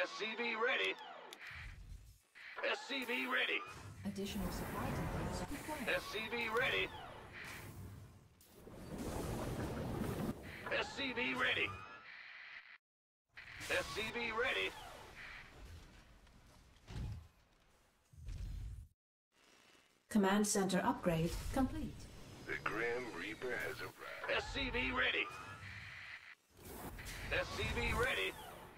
SCV ready. SCV ready. Additional supply depots required. SCV ready. SCV ready. SCV ready. Command center upgrade complete. The Grim Reaper has arrived. SCV ready. SCV ready.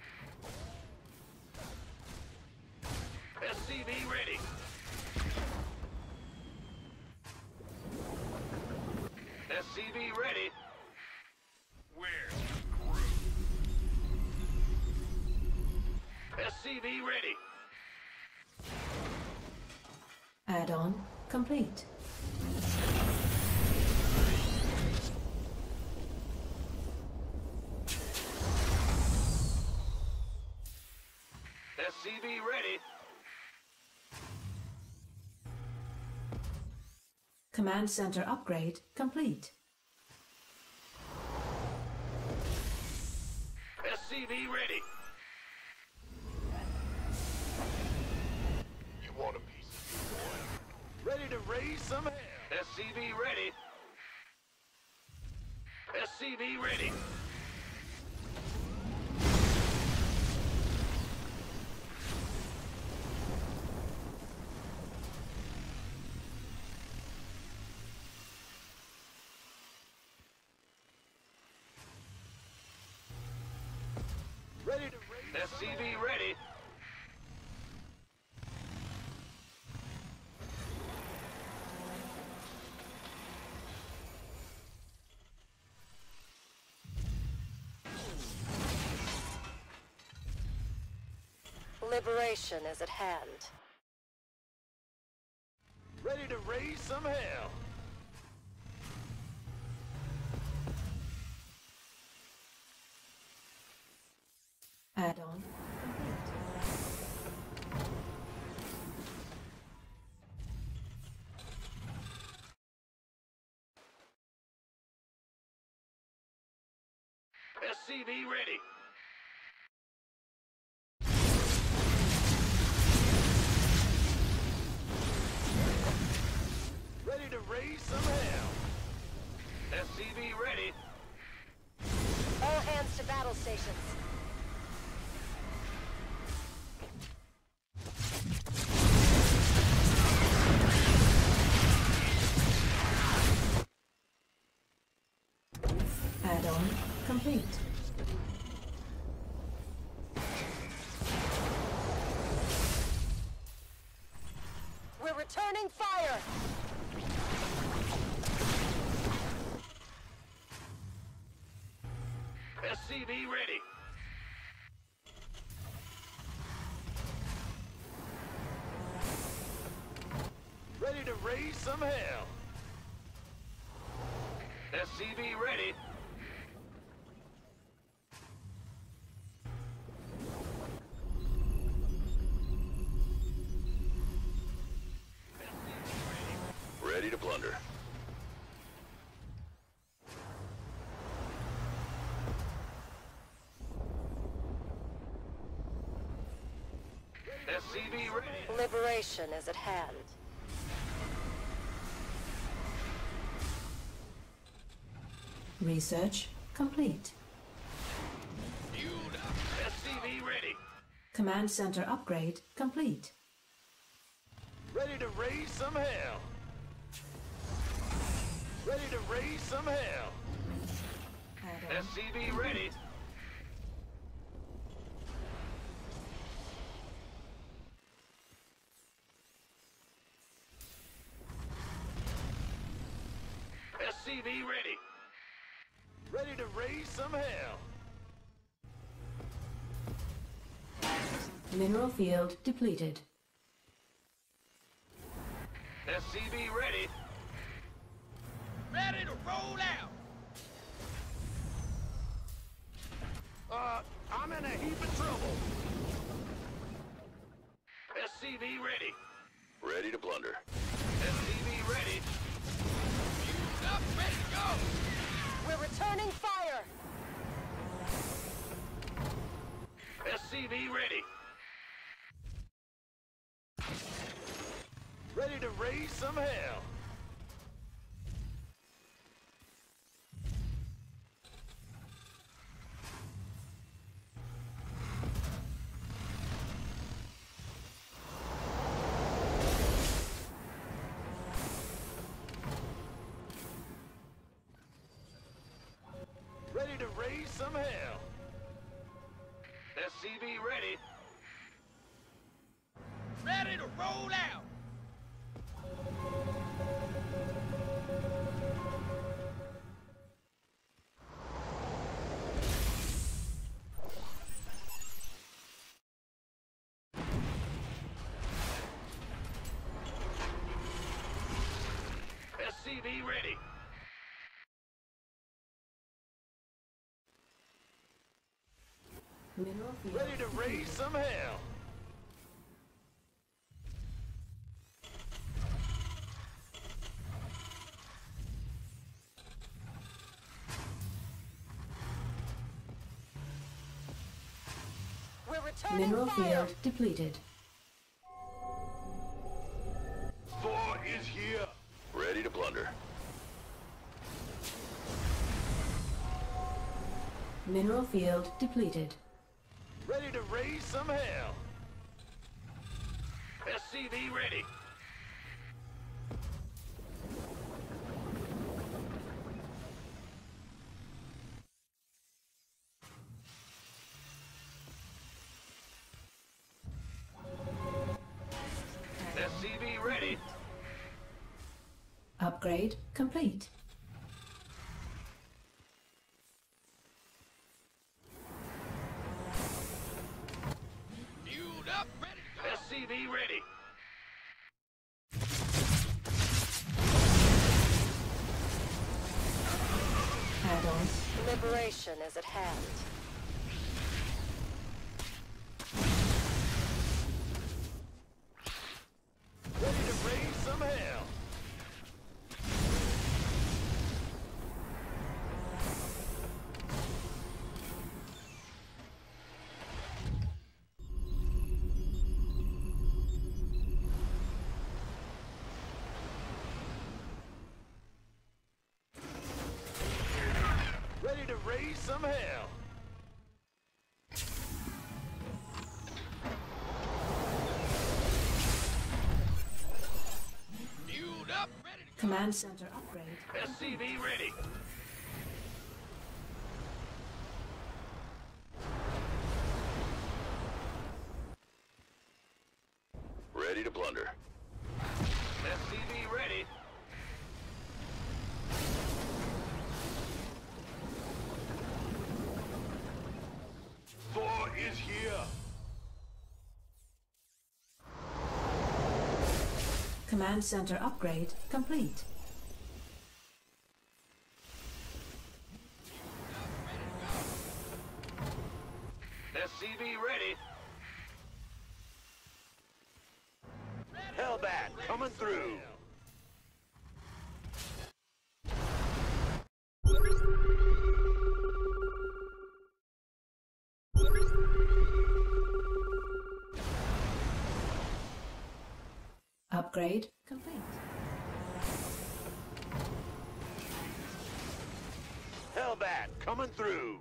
SCV ready. SCV ready. Where's the crew? SCV ready. Add-on complete. SCV ready. Command center upgrade complete. SCV ready. You want a piece of me, boy? Ready to raise some hell. SCV ready. SCV ready. Ready to raise SCV ready. Liberation is at hand. Ready to raise some hell. Add-on SCV ready. Ready to raise some hell. SCV ready. All hands to battle stations. Add-on complete. We're returning fire! SCV ready. Ready to raise some hell. SCV ready. Ready to plunder. SCV ready. Liberation is at hand. Research complete. SCV ready. Command center upgrade complete. Ready to raise some hell. Ready to raise some hell. Add-on SCV ready. SCV ready. Ready to raise some hell. mineral field depleted. SCV ready. Ready to roll out! I'm in a heap of trouble. SCV ready. Ready to plunder. SCV ready. Fused up, ready to go! We're returning fire! SCV ready. some hell. Ready to raise some hell. SCV ready. Ready to roll out. SCV ready. Mineral field Ready to raise depleted. some hell. We're returning Mineral fire. field depleted. 4 is here. Ready to plunder. Mineral field depleted. Ready to raise some hell. SCV ready. SCV ready. Upgrade complete. Fueled up, ready to go. SCV ready. Add-ons. Liberation is at hand. Ready to raise some hell. Ready to raise some hell. Fueled up, ready to go. Command center upgrade. SCV ready. Ready to plunder. SCV ready. Four is here. Command center upgrade complete. SCV ready. Hellbat coming through. Upgrade complete. Hellbat coming through.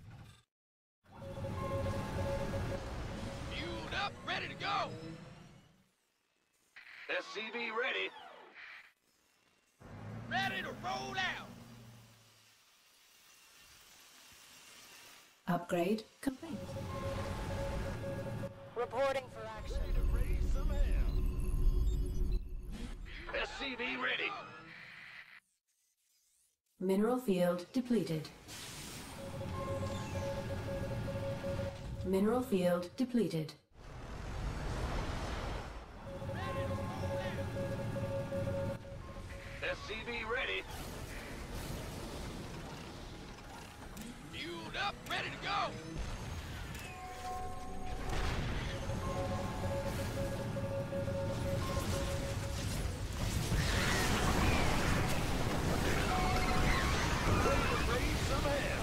Fueled up, ready to go. SCV ready. Ready to roll out. Upgrade complete. Reporting for action. Ready to raise some hell. SCV ready. Mineral field depleted. Mineral field depleted. SCV ready. Fueled up, ready to go. Ready to raise some hell.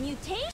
mutation.